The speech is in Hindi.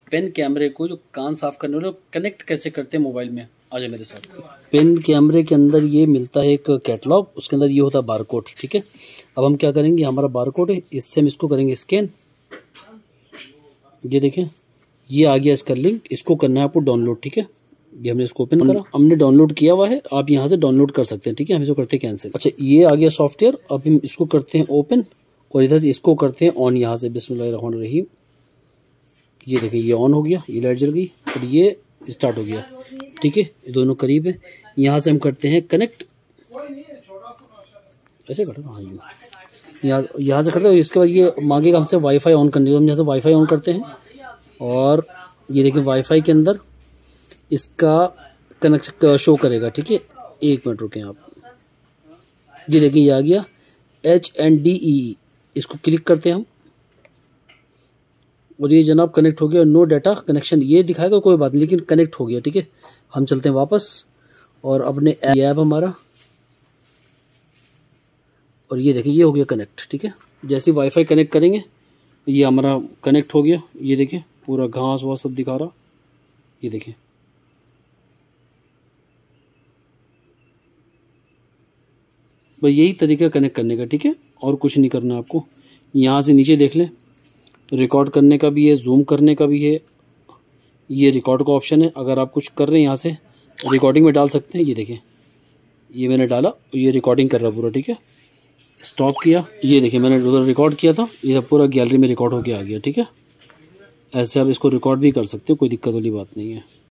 पेन कैमरे को जो कान साफ करने वाले कनेक्ट कैसे करते हैं मोबाइल में, आ जाए मेरे साथ। पेन कैमरे के अंदर ये मिलता है एक कैटलॉग, उसके अंदर ये होता है बारकोड, ठीक है। अब हम क्या करेंगे, हमारा बारकोड है, इससे हम इसको करेंगे स्कैन। ये देखें, ये आ गया इसका लिंक, इसको करना है आपको डाउनलोड, ठीक है। ये हमने इसको ओपन करा, हमने डाउनलोड किया हुआ है, आप यहाँ से डाउनलोड कर सकते हैं, ठीक है। हम इसको करते हैं कैंसिल। अच्छा, ये आ गया सॉफ्टवेयर, अब हम इसको करते हैं ओपन और इधर से इसको करते हैं ऑन। यहाँ से बिस्मिल्लाहिर्रहमानिर्रहीम, ये देखें ये ऑन हो गया, ये लाइट जल गई और ये स्टार्ट हो गया, ठीक है। ये दोनों करीब है। यहाँ से हम करते हैं कनेक्ट, ऐसे करते हैं, हाँ यहाँ से करते हैं। इसके बाद ये मांगेगा हमसे वाईफाई ऑन करने को, हम यहाँ से वाईफाई ऑन करते हैं और ये देखिए वाईफाई के अंदर इसका कनेक्शन शो करेगा, ठीक है। 1 मिनट रुकें आप, ये देखिए ये आ गया HNDE, इसको क्लिक करते हैं हम और ये जनाब कनेक्ट हो गया। नो डाटा कनेक्शन ये दिखाएगा, कोई बात नहीं, लेकिन कनेक्ट हो गया, ठीक है। हम चलते हैं वापस और अपने ऐप हमारा, और ये देखिए ये हो गया कनेक्ट, ठीक है। जैसे वाईफाई कनेक्ट करेंगे ये हमारा कनेक्ट हो गया। ये देखिए पूरा घास वास सब दिखा रहा, ये देखिए। बस यही तरीका कनेक्ट करने का, ठीक है, और कुछ नहीं करना आपको। यहाँ से नीचे देख लें, रिकॉर्ड करने का भी है, जूम करने का भी है, ये रिकॉर्ड का ऑप्शन है। अगर आप कुछ कर रहे हैं यहाँ से रिकॉर्डिंग में डाल सकते हैं। ये देखें ये मैंने डाला, ये रिकॉर्डिंग कर रहा पूरा, ठीक है। स्टॉप किया, ये देखिए मैंने उधर रिकॉर्ड किया था, ये पूरा गैलरी में रिकॉर्ड होके आ गया, ठीक है। ऐसे आप इसको रिकॉर्ड भी कर सकते हो, कोई दिक्कत वाली बात नहीं है।